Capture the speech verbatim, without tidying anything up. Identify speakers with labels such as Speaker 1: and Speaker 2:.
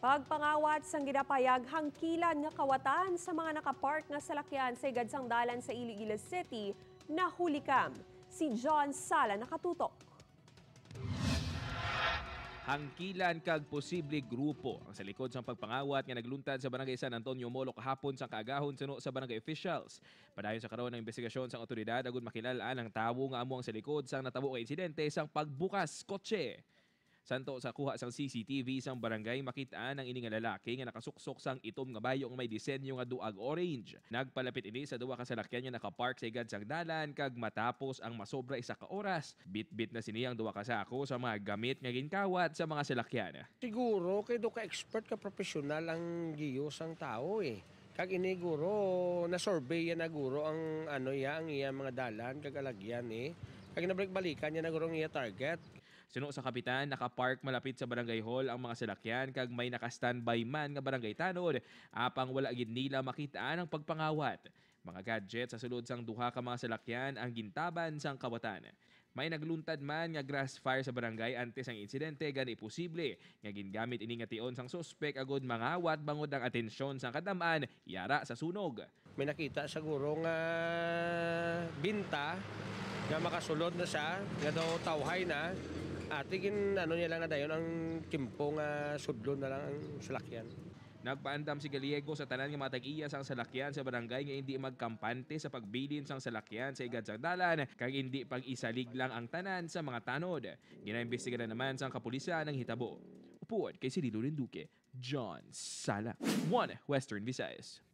Speaker 1: Pagpangawat sang ginapayag hangkilan nga kawatan sa mga nakapark nga salakyan sa igadsang dalan sa Iloilo City nahulikam. Si John Sala nakatutok.
Speaker 2: Hangkilan kag posible grupo ang sa likod sa pagpangawat nga nagluntad sa Barangay San Antonio Molo kahapon sa kaagahon suno sa barangay officials. Padayon sa karon ng investigasyon sa otoridad agud makilalaan ang tawo nga amo ang sa likod sang natabo nga insidente sang pagbukas kotse. Santo sa kuha sang C C T V sang barangay makitaan ang ini nga lalaki nga nakasuksok sang itom nga bayo nga may disenyo nga duag orange. Nagpalapit ini sa duwa ka salakyan nga nakapark sa igad sang dalan kag matapos ang masobra isa ka oras. Bit-bit na siniyang duwa ka sako sa mga gamit nga ginkawat sa mga salakyan.
Speaker 3: Siguro kay do ka expert ka professional ang giyo sang tao eh. Kag ini guro na survey na guro ang ano ya ang iya mga dalan kag alagyan eh. Kag nabalik-balikan niya na guro ang iya target.
Speaker 2: Suno sa kapitan, nakapark malapit sa barangay hall ang mga salakyan kag may naka-standby man nga barangay tanod apang wala gid nila makitaan ang pagpangawat. Mga gadget sa sulod sang duha ka mga salakyan ang gintaban sang kawatan. May nagluntad man nga grass fire sa barangay antes ang insidente gani posible nga gingamit ini nga tion sang suspek agud mangawat bangod ang atensyon sang kadamaan yara sa sunog.
Speaker 3: May nakita siguro nga binta nga makasulod na siya nga daw tawhay na. Atigin ano niya lang na dayon ang timpo nga sudlon na lang ang salakyan.
Speaker 2: Nagpaandam si Galiego sa tanan nga mga tag-iya sang salakyan sa barangay nga hindi magkampante sa pagbilin sang salakyan sa igad sang dalan kag hindi pag-isalig lang ang tanan sa mga tanod. Ginaimbestigahan naman sang kapulisan ang hitabo. Upuan kay Cirilo Renduque, John Sala, One Western Visayas.